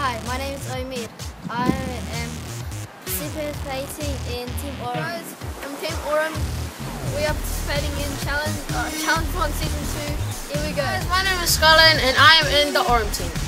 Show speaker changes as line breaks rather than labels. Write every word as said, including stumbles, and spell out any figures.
Hi, my name is Omid. I am participating in Team Aurum.
Guys, I'm Team Aurum. We are participating in Challenge uh, Challenge One Season Two. Here we go.
Guys, my name is Skyline and I am in the Aurum team.